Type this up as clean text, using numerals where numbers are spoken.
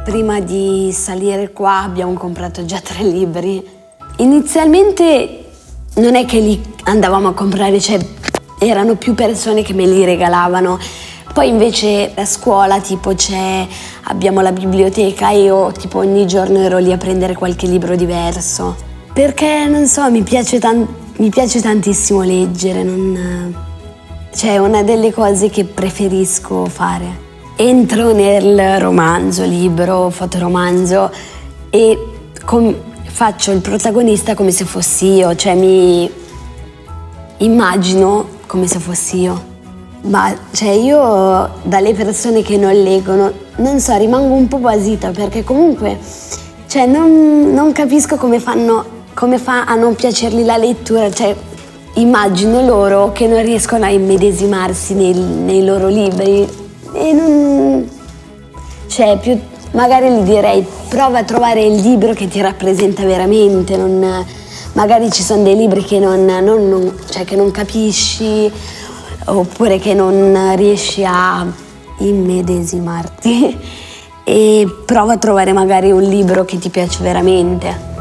Prima di salire qua abbiamo comprato già 3 libri. Inizialmente non è che li andavamo a comprare, cioè erano più persone che me li regalavano. Poi invece a scuola tipo abbiamo la biblioteca e io tipo ogni giorno ero lì a prendere qualche libro diverso. Perché non so, mi piace tantissimo leggere, cioè è una delle cose che preferisco fare. Entro nel romanzo, libro, fotoromanzo e faccio il protagonista come se fossi io, cioè mi immagino come se fossi io. Ma cioè io dalle persone che non leggono, non so, rimango un po' basita perché comunque cioè non capisco come fa a non piacergli la lettura, cioè immagino loro che non riescono a immedesimarsi nei loro libri e cioè magari gli direi prova a trovare il libro che ti rappresenta veramente, magari ci sono dei libri che che non capisci oppure che non riesci a immedesimarti e prova a trovare magari un libro che ti piace veramente.